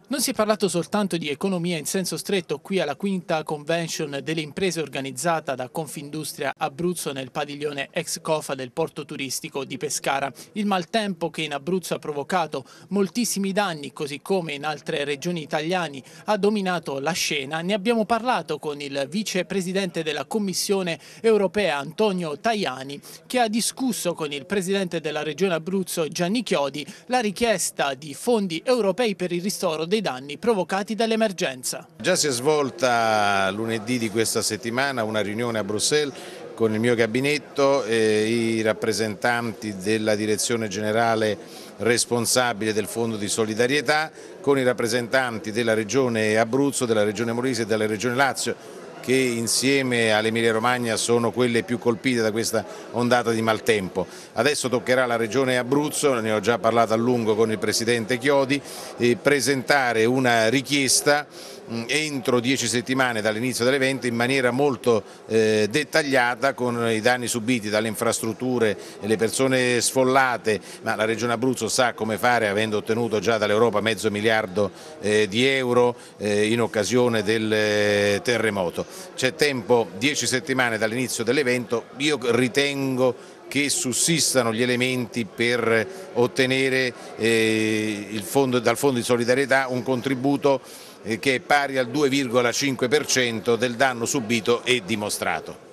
Non si è parlato soltanto di economia in senso stretto qui alla quinta convention delle imprese organizzata da Confindustria Abruzzo nel padiglione ex Cofa del porto turistico di Pescara. Il maltempo che in Abruzzo ha provocato moltissimi danni, così come in altre regioni italiane, ha dominato la scena. Ne abbiamo parlato con il vicepresidente della Commissione europea Antonio Tajani, che ha discusso con il presidente della regione Abruzzo Gianni Chiodi la richiesta di fondi europei per il ristoro dei danni provocati dall'emergenza. Già si è svolta lunedì di questa settimana una riunione a Bruxelles con il mio gabinetto e i rappresentanti della direzione generale responsabile del Fondo di solidarietà, con i rappresentanti della regione Abruzzo, della regione Molise e della regione Lazio, che insieme all'Emilia Romagna sono quelle più colpite da questa ondata di maltempo. Adesso toccherà alla regione Abruzzo, ne ho già parlato a lungo con il presidente Chiodi, presentare una richiesta entro 10 settimane dall'inizio dell'evento in maniera molto dettagliata, con i danni subiti dalle infrastrutture e le persone sfollate, ma la regione Abruzzo sa come fare, avendo ottenuto già dall'Europa mezzo miliardo di euro in occasione del terremoto. C'è tempo, 10 settimane dall'inizio dell'evento. Io ritengo che sussistano gli elementi per ottenere dal Fondo di solidarietà un contributo che è pari al 2,5% del danno subito e dimostrato.